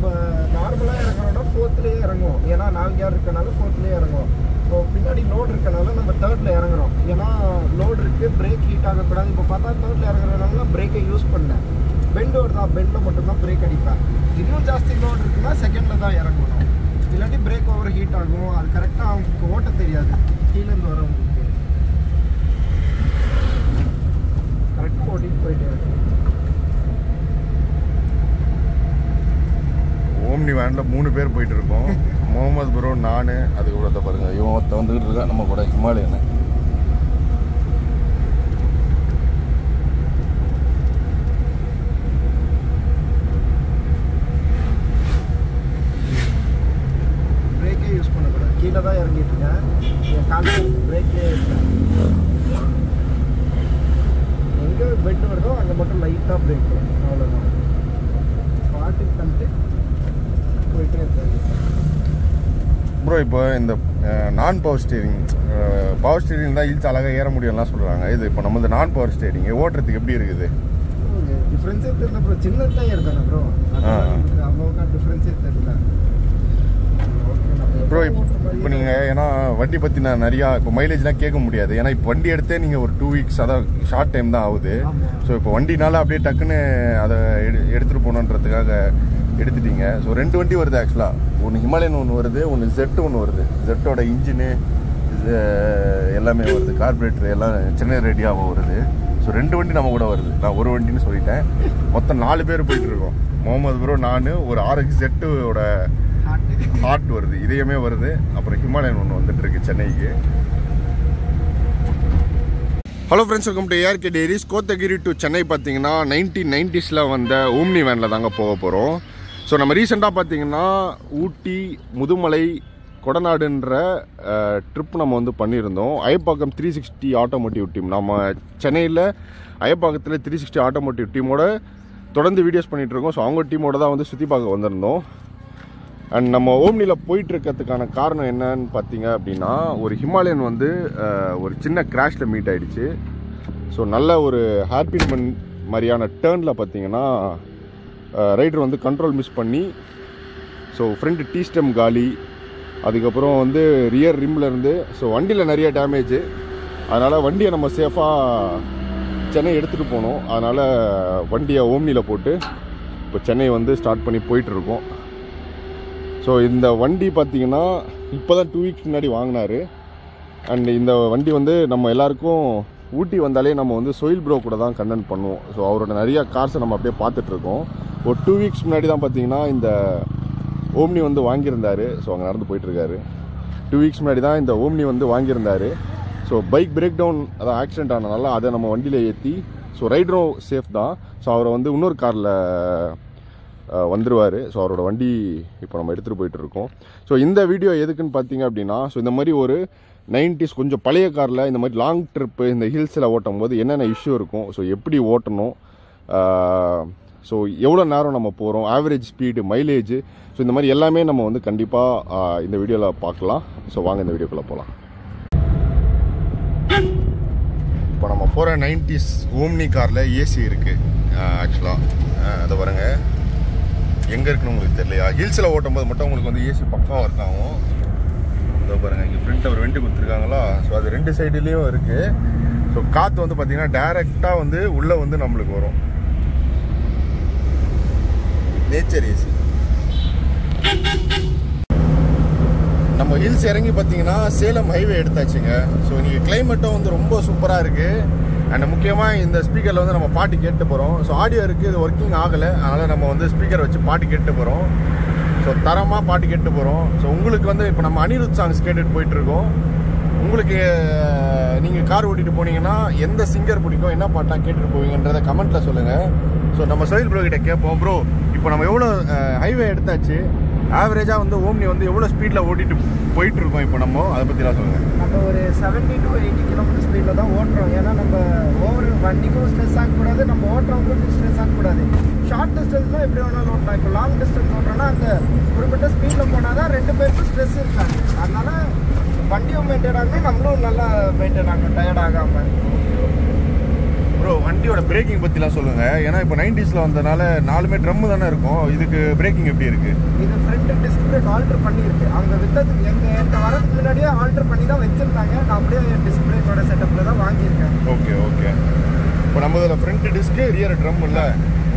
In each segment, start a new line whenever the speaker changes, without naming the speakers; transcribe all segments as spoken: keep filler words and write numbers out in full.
நம்ம நார்மலாக இறங்குறோம்னா ஃபோர்த்லேயே இறங்குவோம். ஏன்னா நாலு கேர் இருக்கனால ஃபோர்த்லேயே இறங்குவோம். இப்போ பின்னாடி லோடு இருக்கனால நம்ம தேர்டில் இறங்குறோம். ஏன்னா லோடு இருக்குது, பிரேக் ஹீட் ஆகக்கூடாது. இப்போ பார்த்தா தேர்டில் இறங்குறதுனால தான் பிரேக்கை யூஸ் பண்ணேன். பெண்டு வருதா, பெண்டில் மட்டும்தான் பிரேக் அடிப்பேன். இன்னும் ஜாஸ்தி லோடு இருக்குன்னா செகண்டில் தான் இறங்கணும். இல்லாட்டி பிரேக் ஓவர் ஹீட் ஆகும். அது கரெக்டாக அவங்களுக்கு ஓட்ட தெரியாது. கீழேருந்து வரவங்களுக்கு கரெக்டாக ஓட்டிட்டு போயிட்டே இருக்கும்.
ஓம்னி வேனில் மூணு பேர் போயிட்டு இருக்கோம். முகமது ப்ரோ, நான், அதுக்கு கூட பாருங்க இவன் ஒருத்த வந்துக்கிட்டு இருக்கா நம்ம கூட, ஹிமாலயன்.
பிரேக்கே யூஸ் பண்ணக்கூடாது. கீழே தான் இறங்கிட்டு இருக்கேன். என் காலில் பிரேக்கே இல்லை. எங்கே பெட் வருதோ அங்கே மட்டும் லைட்டாக பிரேக்கு, அவ்வளோதான். பாட்டுக்கு தந்துட்டு போயிட்டே இருக்காங்க.
ப்ரோ இப்போ இந்த நான் பவர் ஸ்டீரிங், பவர் ஸ்டீரிங் தான் ஹில்ஸ் அழகாக ஏற முடியும்லாம் சொல்கிறாங்க. இது இப்போ நம்ம இந்த நான் பவர் ஸ்டீரிங் ஓட்டுறதுக்கு எப்படி இருக்குது?
டிஃப்ரென்ஸே தெரியல ப்ரோ. சின்ன தான் இருக்கானே ப்ரோ, அவ்வளோக்கா டிஃப்ரென்ஸே தெரியல
ப்ரோ. இப்போ நீங்கள் ஏன்னா வண்டி பற்றி நான் நிறையா இப்போ மைலேஜ்லாம் கேட்க முடியாது. ஏன்னா இப்போ வண்டி எடுத்தே நீங்கள் ஒரு டூ வீக்ஸ் அதான் ஷார்ட் டைம் தான் ஆகுது. ஸோ இப்போ வண்டினால அப்படியே டக்குன்னு அதை எடு எடுத்துகிட்டு போகணுன்றதுக்காக எடுத்துட்டீங்க. ஸோ ரெண்டு வண்டி வருது ஆக்சுவலாக. ஒன்று ஹிமாலயன் ஒன்று வருது, ஒன்று ஜெட்டு ஒன்று வருது. ஜெட்டோட இன்ஜினு எல்லாமே வருது, கார்பரேட்டர் எல்லாம் சென்னை ரெடியாக வருது. ஸோ ரெண்டு வண்டி நம்ம கூட வருது. நான் ஒரு வண்டின்னு சொல்லிட்டேன். மொத்தம் நாலு பேர் போயிட்டு இருக்கோம். முகமது ப்ரோ, நான், ஒரு ஆர்எக்ஸ் ஜெட்டோட ஹார்ட் வருது, இதயமே வருது. அப்புறம் ஹிமாலயன் ஒன்று வந்துட்டு இருக்கு சென்னைக்கு. Hello friends, welcome to ARK diaries. Kotagiri to Chennai பார்த்தீங்கன்னா நைன்டீன் நைன்டிஸில் வந்த ஓம்னி வேனில் தாங்க போக போகிறோம். ஸோ நம்ம ரீசெண்டாக பார்த்தீங்கன்னா ஊட்டி, முதுமலை, கொடநாடுன்ற ட்ரிப் நம்ம வந்து பண்ணியிருந்தோம். Ayappakkam three sixty automotive team, நம்ம சென்னையில் அயப்பாக்கத்தில் த்ரீ சிக்ஸ்டி ஆட்டோமோட்டிவ் டீமோட தொடர்ந்து வீடியோஸ் பண்ணிகிட்ருக்கோம். ஸோ அவங்க டீமோட தான் வந்து சுற்றி பார்க்க வந்திருந்தோம். அண்ட் நம்ம ஓம்னியில் போயிட்டுருக்கிறதுக்கான காரணம் என்னன்னு பார்த்தீங்க அப்படின்னா, ஒரு ஹிமாலயன் வந்து ஒரு சின்ன கிராஷில் மீட் ஆகிடுச்சு. ஸோ நல்ல ஒரு ஹேர்பின் பண் மாதிரியான டேர்னில் பார்த்தீங்கன்னா ரைடர் வந்து கண்ட்ரோல் மிஸ் பண்ணி, ஸோ ஃப்ரண்ட் டீ ஸ்டெம் காலி, அதுக்கப்புறம் வந்து ரியர் ரிம்லேருந்து, ஸோ வண்டியில் நிறைய டேமேஜு. அதனால் வண்டியை நம்ம சேஃபாக சென்னை எடுத்துகிட்டு போனோம். அதனால் வண்டியை ஓம்னியில் போட்டு இப்போ சென்னை வந்து ஸ்டார்ட் பண்ணி போயிட்டுருக்கோம். ஸோ இந்த வண்டி பார்த்தீங்கன்னா இப்போ தான் டூ வீக்ஸ் முன்னாடி வாங்கினார். அண்ட் இந்த வண்டி வந்து நம்ம எல்லாருக்கும் ஊட்டி வந்தாலே நம்ம வந்து சோயில் ப்ரோ கூட தான் கண்டென்ட் பண்ணுவோம். ஸோ அவரோட நிறையா கார்ஸை நம்ம அப்படியே பார்த்துட்ருக்கோம். ஒரு டூ வீக்ஸ் முன்னாடி தான் பார்த்தீங்கன்னா இந்த ஓம்னி வந்து வாங்கியிருந்தார். ஸோ அங்கே நடந்து போயிட்டுருக்காரு. டூ வீக்ஸ் முன்னாடி தான் இந்த ஓம்னி வந்து வாங்கியிருந்தார். ஸோ பைக் பிரேக் டவுன் அதான் ஆக்சிடென்ட் ஆனதுனால அதை நம்ம வண்டியில் ஏற்றி, ஸோ ரைடரும் சேஃப் தான். ஸோ அவரை வந்து இன்னொரு காரில் வந்துடுவார். ஸோ அவரோட வண்டி இப்போ நம்ம எடுத்துகிட்டு போயிட்டுருக்கோம். ஸோ இந்த வீடியோ எதுக்குன்னு பார்த்தீங்க அப்படின்னா, ஸோ இந்த மாதிரி ஒரு நைன்டிஸ் கொஞ்சம் பழைய காரில் இந்த மாதிரி லாங் ட்ரிப்பு இந்த ஹில்ஸில் ஓட்டும் போது என்னென்ன இஷ்யூ இருக்கும், ஸோ எப்படி ஓட்டணும், ஸோ எவ்வளோ நேரம் நம்ம போகிறோம், ஆவரேஜ் ஸ்பீடு, மைலேஜ், ஸோ இந்த மாதிரி எல்லாமே நம்ம வந்து கண்டிப்பாக இந்த வீடியோவில் பார்க்கலாம். ஸோ வாங்க இந்த வீடியோக்குள்ளே போகலாம். இப்போ நம்ம போகிற நைன்டிஸ் ஓம்னி காரில் ஏசி இருக்குது. ஆக்சுவலாக அதை பாருங்க, எங்கே இருக்குன்னு உங்களுக்கு தெரியலையா? ஹில்ஸில் ஓட்டும் போது மட்டும் உங்களுக்கு வந்து ஏசி பக்காவாக இருக்காகும். இதோ பாருங்கள், இங்கே ஃப்ரண்ட் ஒரு வெண்டி கொடுத்துருக்காங்களா. ஸோ அது ரெண்டு சைடுலேயும் இருக்குது. ஸோ காற்று வந்து பார்த்தீங்கன்னா டைரெக்டாக வந்து உள்ளே வந்து நம்மளுக்கு வரும். Nature AC. நம்ம ஹில்ஸ் இறங்கி பார்த்தீங்கன்னா சேலம் ஹைவே எடுத்தாச்சுங்க. ஸோ இன்றைக்கி கிளைமேட்டும் வந்து ரொம்ப சூப்பராக இருக்குது. அண்ட் முக்கியமாக இந்த ஸ்பீக்கரில் வந்து நம்ம பாட்டு கேட்டு போகிறோம். ஸோ ஆடியோ இருக்குது, இது ஒர்க்கிங் ஆகலை. அதனால் நம்ம வந்து ஸ்பீக்கர் வச்சு பாட்டு கேட்டு போகிறோம். ஸோ தரமாக பாட்டு கேட்டு போகிறோம். ஸோ உங்களுக்கு வந்து இப்போ நம்ம அனிருத் சாங்ஸ் கேட்டுட்டு போயிட்டுருக்கோம். உங்களுக்கு நீங்கள் கார் ஓட்டிகிட்டு போனீங்கன்னா எந்த சிங்கர் பிடிக்கும், என்ன பாட்டாக கேட்டுட்டு போவீங்கன்றதை கமெண்ட்டில் சொல்லுங்கள். ஸோ நம்ம சோயில் ப்ரோ கிட்ட கேட்போம். ப்ரோ, இப்போ நம்ம எவ்வளோ ஹைவே எடுத்தாச்சு, ஆவரேஜாக வந்து ஓம்னி வந்து எவ்வளோ ஸ்பீடில் ஓட்டிட்டு போயிட்டுருக்கோம் இப்போ நம்ம, அதை பற்றிலாம் சொல்லுங்கள்.
நம்ம ஒரு செவன்ட்டி டு எயிட்டி கிலோமீட்டர் ஸ்பீடில் தான் ஓட்டுறோம். ஏன்னா நம்ம ஓவர் வண்டிக்கும் ஸ்ட்ரெஸ் ஆகக்கூடாது, நம்ம ஓட்டுறவங்களுக்கும் ஸ்ட்ரெஸ் ஆகக்கூடாது. ஷார்ட் டிஸ்டன்ஸ்லாம் எப்படி வேணாலும் ஓட்டலாம். இப்போ லாங் டிஸ்டன்ஸ் ஓட்டுறோன்னா அந்த குறிப்பிட்ட ஸ்பீடில் போனால் தான் ரெண்டு பேருக்கும் ஸ்ட்ரெஸ் இருக்காது. அதனால் வண்டியும் மெயின்டைன் ஆகணும், நம்மளும் நல்லா மெயின்டைன் ஆகணும், டயர்ட் ஆகாமல்.
ப்ரோ வண்டியோட பிரேக்கிங் பற்றிலாம் சொல்லுங்கள். ஏன்னா இப்போ நைன்டிஸில் வந்தனால நாலுமே ட்ரம்மு தானே இருக்கும். இதுக்கு பிரேக்கிங் எப்படி இருக்குது?
இது ஃப்ரண்ட் டிஸ்க் பிரேக் ஆல்டர் பண்ணியிருக்கு. அவங்க வித்ததுக்கு எங்கள் என்கிட்ட வரதுக்கு முன்னாடியே ஆல்டர் பண்ணி தான் வச்சுருந்தாங்க. நான் அப்படியே டிஸ்க் பிரேக்கோட செட்டப்பில் தான் வாங்கியிருக்கேன்.
Okay okay. இப்போ நம்ம இதில் ஃப்ரண்ட் டிஸ்க்கு ரியர் ட்ரம் இல்லை.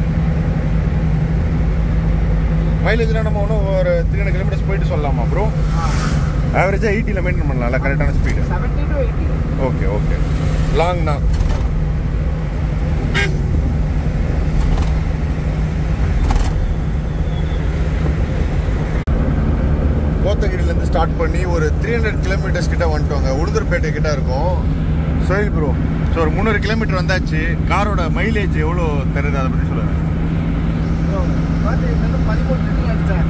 மைலேஜ்லாம் நம்ம ஒன்றும் ஒரு த்ரீ ஹண்ட்ரட் கிலோமீட்டர்ஸ் போயிட்டு சொல்லலாமா ப்ரோ? ஆவரேஜாக எயிட்டியில் மெயின்டைன் பண்ணலாம்ல, கரெக்டான speed?
Seventy to eighty.
Okay okay. லாங்னா கோத்தகிரிலேருந்து ஸ்டார்ட் பண்ணி ஒரு த்ரீ ஹண்ட்ரட் கிலோமீட்டர்ஸ் கிட்ட வந்துட்டோங்க. உளுந்தூர்பேட்டை கிட்ட இருக்கும். சோயில் ப்ரோ, ஸோ ஒரு முந்நூறு கிலோமீட்டர் வந்தாச்சு. காரோட மைலேஜ் எவ்வளோ தருது அதை பற்றி சொல்லுங்கள்.
பதிமூணு லிட்டர் அடித்தேன்.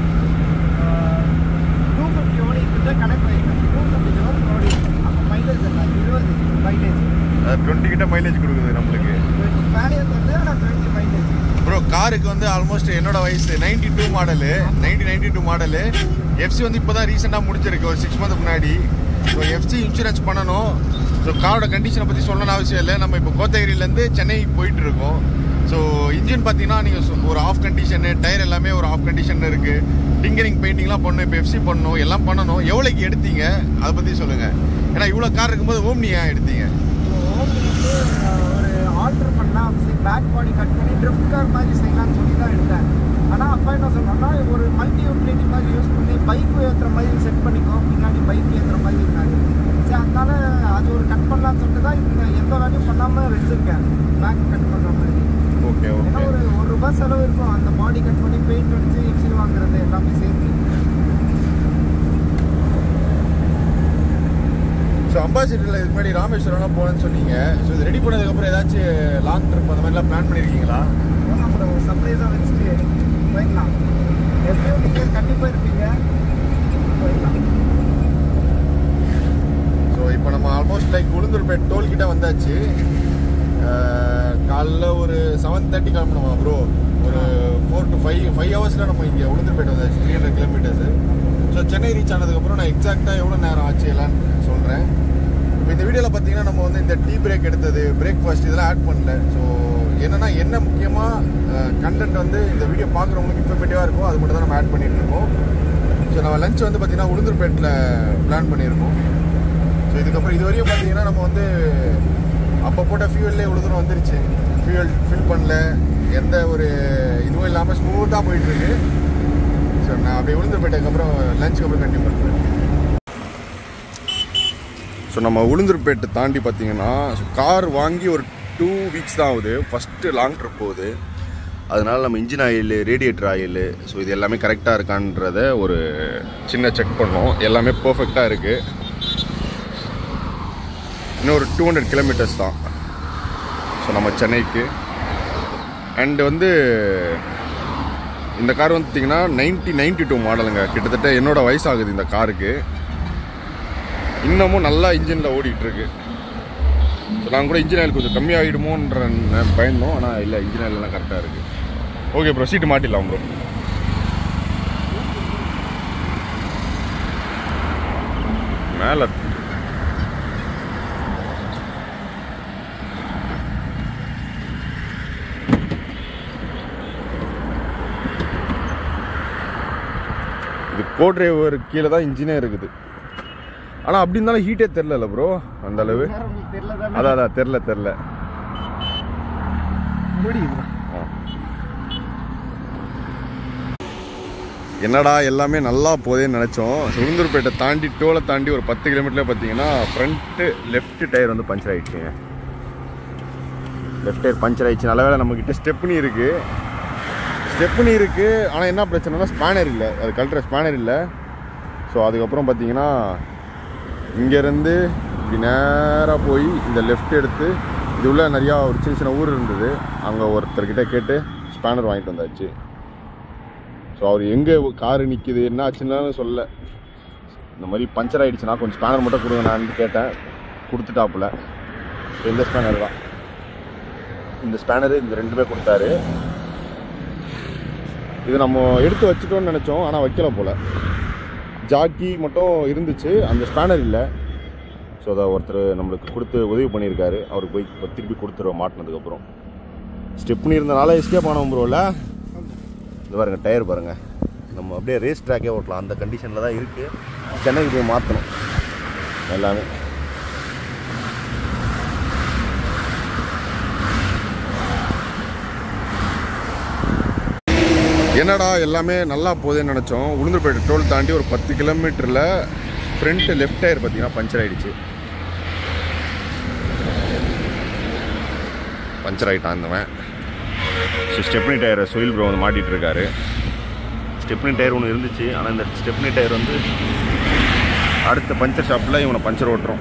டூ ஃபிஃப்டி ஓடி கிட்ட கனெக்ட் பண்ணிட்டேன். டூ ஃபிஃப்டி கிலோமீட்டர் ஓடி. அப்போ மைலேஜ் இல்லை, இருபது மைலேஜ்.
டுவெண்ட்டி கிட்ட மைலேஜ் கொடுக்குது நம்மளுக்கு.
மேலே வந்து ஆனால் டுவெண்ட்டி மைலேஜ்.
ப்ரோ காருக்கு வந்து ஆல்மோஸ்ட் என்னோட வயசு ninety two model ninety ninety two model. FC வந்து இப்போ தான் ரீசெண்டாக முடிச்சிருக்கு, ஒரு சிக்ஸ் மந்த் முன்னாடி. ஸோ எஃப்சி இன்சூரன்ஸ் பண்ணணும். ஸோ காரோட கண்டிஷனை பற்றி சொல்லணும்னு அவசியம் இல்லை. நம்ம இப்போ கோத்தகிரிலேருந்து சென்னை போயிட்டு இருக்கோம். ஸோ இன்ஜின் பார்த்தீங்கன்னா நீங்கள் ஒரு ஆஃப் கண்டிஷனு, டயர் எல்லாமே ஒரு ஆஃப் கண்டிஷன் இருக்குது. டிங்கரிங் பெயிண்டிங்லாம் பண்ணணும், இப்போ எஃப்சி பண்ணணும், எல்லாம் பண்ணணும். எவ்வளோக்கு எடுத்தீங்க அதை பற்றி சொல்லுங்கள். ஏன்னா இவ்வளோ கார் இருக்கும்போது ஓம்னி ஏன் எடுத்தீங்க?
ஓம்னிக்கு ஒரு ஆல்டர் பண்ணலாம், பேக் பாடி கட் பண்ணி ட்ரிஃப்ட் கார் மாதிரி செய்யலாம்னு சொல்லி தான் எடுத்தேன். ஆனால் அப்பா என்ன சொன்னோம்னா ஒரு மல்டி யூட்டிலிட்டி மாதிரி யூஸ் பண்ணி பைக்கு ஏற்றுற மாதிரி செட் பண்ணிக்கோ, பின்னாடி பைக் ஏற்றுற மாதிரி இருக்காது. சரி அதனால அது ஒரு கட் பண்ணலான்னு சொல்லிட்டு தான் இந்த எந்த வேலையும் பண்ணாமல் வச்சுருக்கேன், பேக் கட் பண்ணுற மாதிரி.
Okay okay.
ஏன்னா ஒரு ஒரு ரூபாய் செலவு இருக்கும் அந்த பாடி கட் பண்ணி பெயிண்ட் அடிச்சு எஃப்சி வாங்குறது எல்லாமே சேர்த்து.
ஸோ அம்பாசிடரில் இதுக்கு முன்னாடி ராமேஸ்வரம்லாம் போகணுன்னு சொன்னீங்க. ஸோ இது ரெடி பண்ணதுக்கப்புறம் ஏதாச்சும் லாங் ட்ரிப் அந்த மாதிரிலாம் பிளான் பண்ணியிருக்கீங்களா?
அப்புறம் சர்ப்ரைஸாக வச்சுட்டு போயிடலாம். எப்படியும் நீங்கள் கண்டிப்பாக இருப்பீங்க, போயிடலாம்.
ஸோ இப்போ நம்ம ஆல்மோஸ்ட் லைக் உளுந்தூர்பேட் டோல்கிட்ட வந்தாச்சு. காலைல ஒரு செவன் தேர்ட்டி கிளம்பணுமா ப்ரோ? ஒரு ஃபோர் டு ஃபைவ் ஃபைவ் ஹவர்ஸில் நம்ம இங்கே உளுந்தூர்பேட் வந்தாச்சு, three hundred kilometres. So Chennai reach ஆனதுக்கப்புறம் நான் எக்ஸாக்டாக எவ்வளோ நேரம் ஆச்சு எல்லாம் சொல்கிறேன். இப்போ இந்த வீடியோவில் பார்த்தீங்கன்னா நம்ம வந்து இந்த டீ பிரேக் எடுத்தது, பிரேக்ஃபாஸ்ட் இதெல்லாம் ஆட் பண்ணல. ஸோ என்னென்னா என்ன முக்கியமாக கண்டென்ட் வந்து இந்த வீடியோ பார்க்குறவங்களுக்கு இன்ஃபர்மேட்டிவாக இருக்கும், அது மட்டும் தான் நம்ம ஆட் பண்ணிட்டு இருக்கோம். ஸோ நம்ம லஞ்ச் வந்து பார்த்திங்கன்னா உளுந்தூர்பேட்டில் பிளான் பண்ணியிருக்கோம். ஸோ இதுக்கப்புறம் இது வரையும் பார்த்தீங்கன்னா நம்ம வந்து அப்போ போட்ட ஃபியூவல்லே இவ்வளோ தூரம் வந்துருச்சு. ஃபியூவல் ஃபில் பண்ணல, எந்த ஒரு இதுவும் இல்லாமல் ஸ்மூத்தாக போயிட்டுருக்கு. ஸோ நான் அப்படியே உளுந்தூர்பேட்டைக்கு லஞ்சுக்கு அப்புறம் கண்டிப்பாக பண்ணுறேன். ஸோ நம்ம உளுந்தூர்பேட்டை தாண்டி பார்த்தீங்கன்னா கார் வாங்கி ஒரு டூ வீக்ஸ் தான் ஆகுது. ஃபஸ்ட்டு லாங் ட்ரிப் போகுது. அதனால் நம்ம engine oil, radiator oil, so இது எல்லாமே கரெக்டாக இருக்கான்றத ஒரு சின்ன செக் பண்ணோம். எல்லாமே பர்ஃபெக்டாக இருக்குது. இன்னும் ஒரு டூ ஹண்ட்ரட் கிலோமீட்டர்ஸ் தான் ஸோ நம்ம சென்னைக்கு. அண்டு வந்து இந்த கார் வந்து பார்த்திங்கன்னா நைன்டி நைன்டி டூ மாடலுங்க. கிட்டத்தட்ட என்னோட வயசாகுது இந்த காருக்கு. இன்னமும் நல்லா இன்ஜினில் ஓடிட்டுருக்கு. ஸோ நாங்கள் கூட இன்ஜின் ஆயில் கொஞ்சம் கம்மியாகிடுமோன்ற பயந்தோம், ஆனால் இல்லை, இன்ஜின் ஆயிலெலாம் கரெக்டாக இருக்குது. ஓகே ப்ரோ, சீட்டு மாட்டிடலாம் ப்ரோ. மேலே இது கோ டிரைவர் கீழே தான் இன்ஜினே இருக்குது. ஆனால் அப்படி இருந்தாலும் ஹீட்டே தெரில ப்ரோ அந்த அளவு. அதான் அதான் தெரில தெரில என்னடா எல்லாமே நல்லா போதேன்னு நினச்சோம். உளுந்தூர்பேட்டை தாண்டி டோலை தாண்டி ஒரு பத்து கிலோமீட்டர்லேயே பார்த்தீங்கன்னா ஃப்ரண்ட்டு லெஃப்ட் டயர் வந்து பஞ்சர் ஆகிடுச்சுங்க. லெஃப்ட் டயர் பஞ்சர் ஆகிடுச்சு. நல்ல வேலை நம்மக்கிட்ட ஸ்டெப்னி இருக்குது. ஸ்டெப்னி இருக்குது, ஆனால் என்ன பிரச்சனைனா ஸ்பேனர் இல்லை, அது கழட்டுற ஸ்பேனர் இல்லை. ஸோ அதுக்கப்புறம் பார்த்தீங்கன்னா இங்கேருந்து இப்படி நேராக போய் இந்த லெஃப்ட் எடுத்து இது உள்ள நிறையா ஒரு சின்ன சின்ன ஊர் இருந்தது, அங்கே ஒருத்தர்கிட்ட கேட்டு ஸ்பேனர் வாங்கிட்டு வந்தாச்சு. ஸோ அவர் எங்கே காரு நிற்கிது என்ன ஆச்சுன்னு சொல்லலை. இந்த மாதிரி பஞ்சர் ஆகிடுச்சுன்னா கொஞ்சம் ஸ்பேனர் மட்டும் கொடுங்க நான் கேட்டேன், கொடுத்துட்டாப்புல. ஸோ இந்த ஸ்பேனர் தான், இந்த ஸ்பேனரு இந்த ரெண்டுமே கொடுத்தாரு. இது நம்ம எடுத்து வச்சுட்டோன்னு நினச்சோம், ஆனால் வைக்கல போல். ஜாக்கி மட்டும் இருந்துச்சு, அந்த ஸ்பேனர் இல்லை. ஸோ ஸோ அதை ஒருத்தர் நம்மளுக்கு கொடுத்து உதவி பண்ணியிருக்காரு. அவருக்கு போய் இப்போ திருப்பி கொடுத்துருவோம் மாட்டினதுக்கப்புறம். ஸ்டெப்னி இருந்தனால எஸ்கேப் ஆனோம் ப்ரோவில். இது பாருங்கள் டயர் பாருங்கள், நம்ம அப்படியே ரேஸ் ட்ராக்கே ஓட்டலாம் அந்த கண்டிஷனில் தான் இருக்குது. சென்னைக்கு போய் மாற்றணும் எல்லாமே. என்னடா எல்லாமே நல்லா போகுதுன்னு நினச்சோம். உளுந்தூர்பேட்டை டோல் தாண்டி ஒரு பத்து கிலோமீட்டரில் ஃப்ரண்ட் லெஃப்ட் டயர் பார்த்தீங்கன்னா பஞ்சர் ஆகிடுச்சு. பஞ்சர் ஆகிட்டான் இருந்தவன். ஸோ ஸ்டெப்னி டயரை சுயில் ப்ரோ வந்து மாட்டிகிட்டு இருக்காரு. ஸ்டெப்னி டயர் ஒன்று இருந்துச்சு, ஆனால் இந்த ஸ்டெப்னி டயர் வந்து அடுத்த பஞ்சர் ஷாப்பில் இவனை பஞ்சர் ஓட்டுறோம்.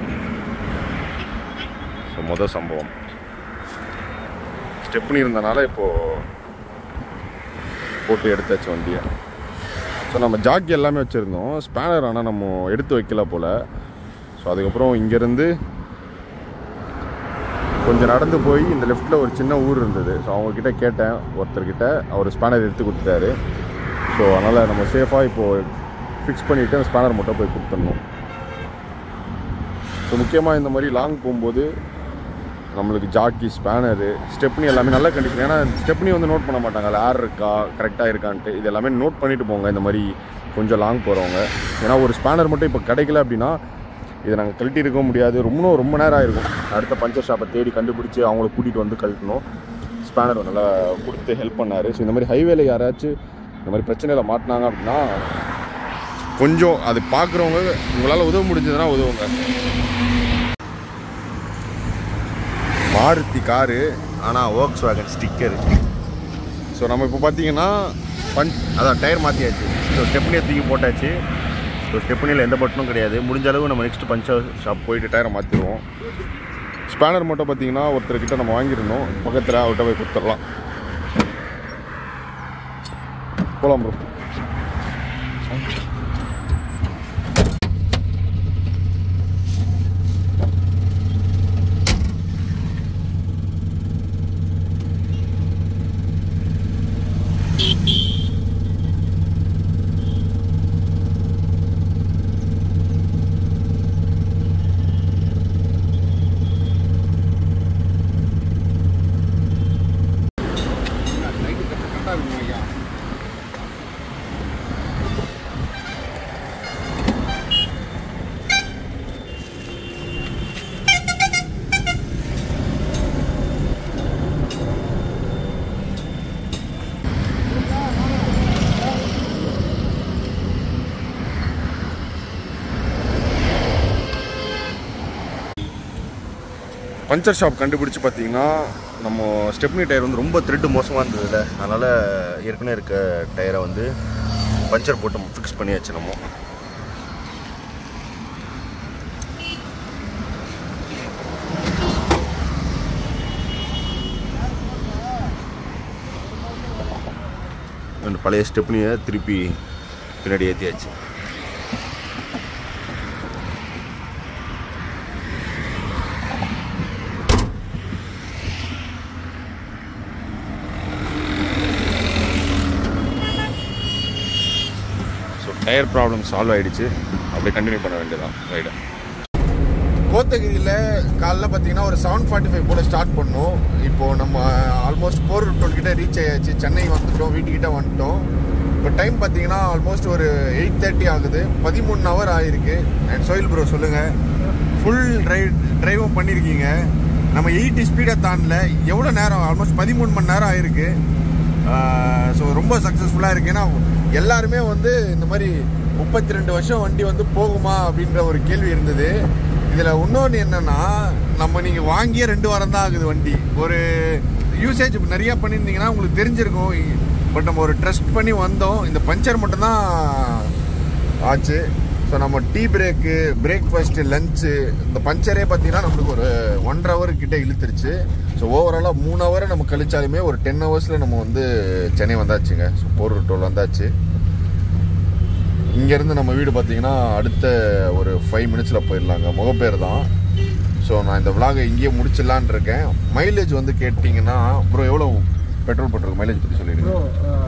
ஸோ மொதல் சம்பவம் ஸ்டெப்னி இருந்தனால இப்போது போட்டு எடுத்தாச்சு வண்டியை. ஸோ நம்ம ஜாக்கி எல்லாமே வச்சுருந்தோம், ஸ்பேனர் ஆனால் நம்ம எடுத்து வைக்கல போல். ஸோ அதுக்கப்புறம் இங்கேருந்து கொஞ்சம் நடந்து போய் இந்த லெஃப்ட்டில் ஒரு சின்ன ஊர் இருந்தது. ஸோ அவங்கக்கிட்ட கேட்டேன் ஒருத்தர்கிட்ட, அவர் ஸ்பேனர் எடுத்து கொடுத்துட்டாரு. ஸோ அதனால் நம்ம சேஃபாக இப்போது ஃபிக்ஸ் பண்ணிவிட்டு அந்த ஸ்பேனர் மட்டும் போய் கொடுத்துடணும். ஸோ முக்கியமாக இந்த மாதிரி லாங் போகும்போது நம்மளுக்கு ஜாக்கி, ஸ்பேனரு, ஸ்டெப்னி எல்லாமே நல்ல கண்டிஷன். ஏன்னா ஸ்டெப்னி வந்து நோட் பண்ண மாட்டாங்க, அதில் ஏர் இருக்கா கரெக்டாக இருக்கான்ட்டு. இது எல்லாமே நோட் பண்ணிவிட்டு போங்க இந்த மாதிரி கொஞ்சம் லாங் போகிறவங்க. ஏன்னா ஒரு ஸ்பேனர் மட்டும் இப்போ கிடைக்கல அப்படின்னா இதை நாங்கள் கழட்டி இருக்க முடியாது, ரொம்ப ரொம்ப நேரம் ஆகிருக்கும். அடுத்த பஞ்சர் ஷாப்பை தேடி கண்டுபிடிச்சி அவங்கள கூட்டிகிட்டு வந்து கழட்டணும். ஸ்பேனர் நல்லா கொடுத்து ஹெல்ப் பண்ணார். ஸோ இந்த மாதிரி ஹைவேல யாராச்சும் இந்த மாதிரி பிரச்சனையில் மாட்டினாங்க அப்படின்னா கொஞ்சம் அது பார்க்குறவங்க உங்களால் உதவ முடிஞ்சதுன்னா உதவுங்க. மாருதி காரு, ஆனால் வோக்ஸ் வேகன் ஸ்டிக்கரு. ஸோ நம்ம இப்போ பார்த்தீங்கன்னா பஞ்ச் அதான் டயர் மாற்றியாச்சு. ஸோ ஸ்டெப்னியை தூக்கி போட்டாச்சு. ஸோ ஸ்டெப்னியில் எந்த பட்டனும் கிடையாது. முடிஞ்ச அளவு நம்ம நெக்ஸ்ட் பஞ்சர் ஷாப் போயிட்டு டயரை மாற்றிடுவோம். ஸ்பேனர் மட்டும் பார்த்தீங்கன்னா ஒருத்தர்கிட்ட நம்ம வாங்கியிருந்தோம், பக்கத்தில் அவர்கிட்ட போய் கொடுத்துடலாம். போகலாம் ப்ரோ. பஞ்சர் ஷாப் கண்டுபிடிச்சி பார்த்தீங்கன்னா நம்ம ஸ்டெப்னி டயர் வந்து ரொம்ப த்ரெட்டு மோசமாக இருந்ததில்ல, அதனால் ஏற்கனவே இருக்க டயரை வந்து பஞ்சர் போட்டு ஃபிக்ஸ் பண்ணியாச்சு. நம்ம அந்த பழைய ஸ்டெப்னியை திருப்பி பின்னாடி ஏற்றியாச்சு. டயர் ப்ராப்ளம் சால்வ் ஆகிடுச்சு. அப்படியே கண்டினியூ பண்ண வேண்டியதான் ரைடு. கோத்தகிரியில் காலைல பார்த்தீங்கன்னா ஒரு செவன் ஃபார்ட்டி ஃபைவ் போல் ஸ்டார்ட் பண்ணோம். இப்போது நம்ம ஆல்மோஸ்ட் ஃபோர் டுவெல் கிட்ட ரீச் ஆயாச்சு. சென்னை வந்துட்டோம், வீட்டுக்கிட்ட வந்துட்டோம். இப்போ டைம் பார்த்தீங்கன்னா ஆல்மோஸ்ட் ஒரு எயிட் தேர்ட்டி ஆகுது. பதிமூணு ஹவர் ஆகிருக்கு. அண்ட் சோயில் ப்ரோ சொல்லுங்கள், ஃபுல் ட்ரைவ் ட்ரைவும் பண்ணியிருக்கீங்க. நம்ம எயிட்டி ஸ்பீடை தாண்டல. எவ்வளோ நேரம்? ஆல்மோஸ்ட் பதிமூணு மணி நேரம் ஆகிருக்கு. ஸோ ரொம்ப சக்ஸஸ்ஃபுல்லாக இருக்குது. ஏன்னா எல்லாருமே வந்து இந்த மாதிரி முப்பத்தி ரெண்டு வருஷம் வண்டி வந்து போகுமா அப்படின்ற ஒரு கேள்வி இருந்தது. இதில் இன்னொன்று என்னென்னா, நம்ம நீங்கள் வாங்கியே ரெண்டு வாரம் தான் ஆகுது வண்டி. ஒரு யூசேஜ் நிறையா பண்ணியிருந்தீங்கன்னா உங்களுக்கு தெரிஞ்சிருக்கும். பட் நம்ம ஒரு ட்ரஸ்ட் பண்ணி வந்தோம். இந்த பஞ்சர் மட்டும்தான் ஆச்சு. ஸோ நம்ம டீ பிரேக்கு, பிரேக்ஃபாஸ்ட்டு, லஞ்சு, இந்த பஞ்சரே பார்த்தீங்கன்னா நம்மளுக்கு ஒரு ஒன்றரை ஹவர் கிட்டே இழுத்துருச்சு. ஸோ ஓவராலாக மூணு ஹவரை நம்ம கழிச்சாலுமே ஒரு டென் ஹவர்ஸில் நம்ம வந்து சென்னை வந்தாச்சுங்க. ஸோ போர் டோல் வந்தாச்சு. இங்கேருந்து நம்ம வீடு பார்த்தீங்கன்னா அடுத்த ஒரு ஃபைவ் மினிட்ஸில் போயிடலாங்க. முகப்பேர் தான். ஸோ நான் இந்த விலாகை இங்கேயே முடிச்சிடலான் இருக்கேன். மைலேஜ் வந்து கேட்டிங்கன்னா ப்ரோ எவ்வளோ பெட்ரோல் போட்டிருக்கு? மைலேஜ் பற்றி சொல்லிடுங்க.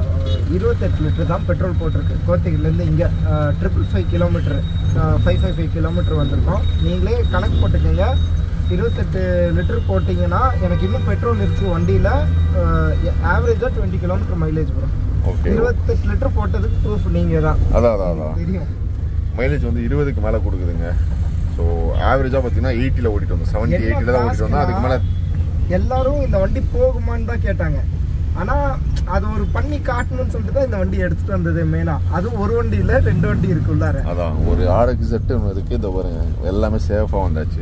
இருபத்தெட்டு லிட்டர் தான் பெட்ரோல் போட்டிருக்கு. கோத்தகிரிலேருந்து இங்கே triple five kilometre five five five kilometre வந்திருக்கோம். நீங்களே கணக்கு போட்டுக்கோங்க. இருபத்தெட்டு லிட்டர் போட்டிங்கன்னா எனக்கு இன்னும் பெட்ரோல் இருக்குது வண்டியில். ஆவரேஜாக டுவெண்ட்டி கிலோமீட்டர் மைலேஜ் வரும். இருபத்தெட்டு லிட்டர் போட்டதுக்கு ப்ரூஃப் நீங்கள் தான்.
அதான் அதான் அதான் தெரியும். மைலேஜ் வந்து இருபதுக்கு மேலே கொடுக்குதுங்க. ஸோ ஆவரேஜாக பார்த்தீங்கன்னா எயிட்டியில் ஓடிட்டு வந்தோம், செவன்ட்டி எயிட்டில் தான் ஓடிட்டு வந்தோம். அதுக்கு மேலே எல்லாரும்
இந்த வண்டி போகுமான்னு தான் கேட்டாங்க. ஆனால் அது ஒரு பண்ணி காட்டணும்னு சொல்லிட்டு தான் இந்த வண்டி எடுத்துகிட்டு வந்தது மெயினாக. அதுவும் ஒரு வண்டி இல்லை, ரெண்டு வண்டி இருக்குள்ளார.
அதான் ஒரு ஆர்எக்ஸ் செட்டு ஒன்று இருக்குது. இந்த பாருங்க எல்லாமே சேஃபாக வந்தாச்சு.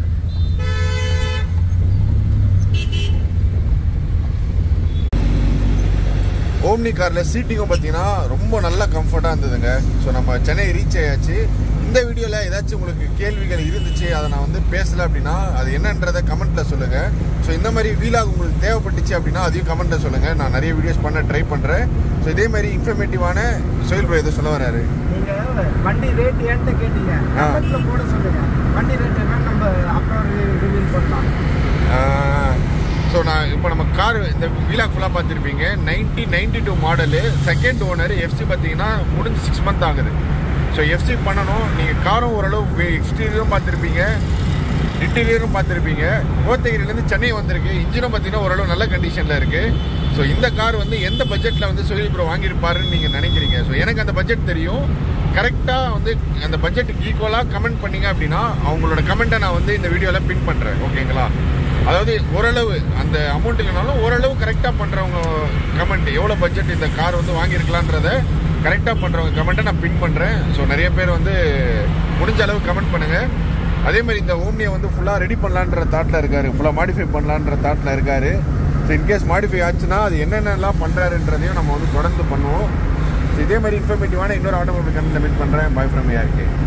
ஓம்னி காரில் சீட்டிங்கும் பார்த்தீங்கன்னா ரொம்ப நல்ல கம்ஃபர்ட்டாக இருந்ததுங்க. ஸோ நம்ம சென்னை ரீச் ஆயாச்சு. இந்த வீடியோவில் ஏதாச்சும் உங்களுக்கு கேள்விகள் இருந்துச்சு, அதை நான் வந்து பேசலை அப்படின்னா அது என்னன்றதை கமெண்ட்டில் சொல்லுங்கள். ஸோ இந்த மாதிரி வீலாக் உங்களுக்கு தேவைப்பட்டுச்சு அப்படின்னா அதையும் கமெண்ட்டில் சொல்லுங்கள். நான் நிறைய வீடியோஸ் பண்ண ட்ரை பண்ணுறேன். ஸோ இதே மாதிரி இன்ஃபர்மேட்டிவான சொயில் ப்ரோ எதுவும் சொல்ல வராரு.
நீங்கள் வண்டி ரேட் ஏன்ட்டு கேட்டீங்க, கமெண்ட்டில் போட சொல்லுங்கள். வண்டி ரேட் என்னன்னு நம்ம அப்புறம் ரிவீல் பண்ணலாம்.
ஸோ நான் இப்போ நம்ம கார் இந்த வீலாக் ஃபுல்லாக பார்த்துருப்பீங்க. Nineteen ninety two model, second owner. FC பார்த்தீங்கன்னா முடிஞ்சு சிக்ஸ் மந்த் ஆகுது. ஸோ எஃப்சி பண்ணணும். நீங்கள் காரும் ஓரளவு எக்ஸ்டீரியரும் பார்த்துருப்பீங்க, இன்டீரியரும் பார்த்துருப்பீங்க. கோத்தகிரிலேருந்து சென்னை வந்திருக்கு. இன்ஜினும் பார்த்தீங்கன்னா ஓரளவு நல்ல கண்டிஷனில் இருக்குது. ஸோ இந்த கார் வந்து எந்த பட்ஜெட்டில் வந்து சொயில் ப்ரோ வாங்கியிருப்பாருன்னு நீங்கள் நினைக்கிறீங்க? ஸோ எனக்கு அந்த பட்ஜெட் தெரியும். கரெக்டாக வந்து அந்த பட்ஜெட்டுக்கு ஈக்குவலாக கமெண்ட் பண்ணிங்க அப்படின்னா அவங்களோட கமெண்ட்டை நான் வந்து இந்த வீடியோவில் பின் பண்ணுறேன். ஓகேங்களா? அதாவது ஓரளவு அந்த அமௌண்ட் இல்லைனாலும் ஓரளவு கரெக்டாக பண்ணுறவங்க கமெண்ட், எவ்வளோ பட்ஜெட் இந்த கார் வந்து வாங்கியிருக்கலான்றத கரெக்டாக பண்ணுறவங்க கமெண்ட்டை நான் பின் பண்ணுறேன். ஸோ நிறைய பேர் வந்து முடிஞ்ச அளவு கமெண்ட் பண்ணுங்கள். அதேமாதிரி இந்த ஓம்னியை வந்து ஃபுல்லாக ரெடி பண்ணலான்ற தாட்டில் இருக்கார், ஃபுல்லாக மாடிஃபை பண்ணலான்ற தாட்டில் இருக்கார். ஸோ இன்கேஸ் மாடிஃபை ஆச்சுன்னா அது என்னென்னலாம் பண்ணுறாருன்றதையும் நம்ம வந்து தொடர்ந்து பண்ணுவோம். ஸோ இதே மாதிரி இன்ஃபர்மேட்டிவான இன்னொரு ஆட்டோமொபைல் கண்டென்ட்ல மீட் பண்ணுறேன். Bye from ARK.